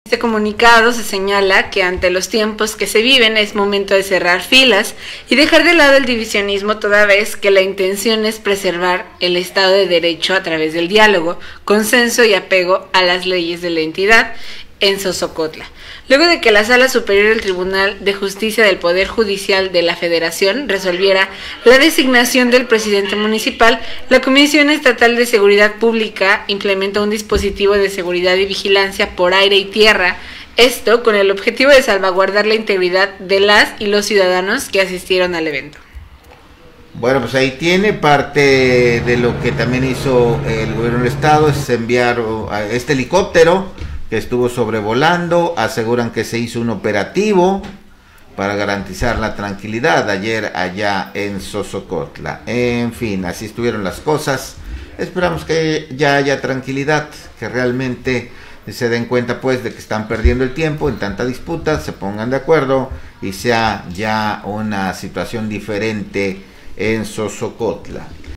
Este comunicado se señala que ante los tiempos que se viven es momento de cerrar filas y dejar de lado el divisionismo, toda vez que la intención es preservar el Estado de Derecho a través del diálogo, consenso y apego a las leyes de la entidad en Sosocotla. Luego de que la Sala Superior del Tribunal de Justicia del Poder Judicial de la Federación resolviera la designación del presidente municipal, la Comisión Estatal de Seguridad Pública implementó un dispositivo de seguridad y vigilancia por aire y tierra, esto con el objetivo de salvaguardar la integridad de las y los ciudadanos que asistieron al evento. Bueno, pues ahí tiene parte de lo que también hizo el gobierno del estado, es enviar a este helicóptero que estuvo sobrevolando. Aseguran que se hizo un operativo para garantizar la tranquilidad ayer allá en Sosocotla. En fin, así estuvieron las cosas. Esperamos que ya haya tranquilidad, que realmente se den cuenta pues de que están perdiendo el tiempo en tanta disputa, se pongan de acuerdo y sea ya una situación diferente en Sosocotla.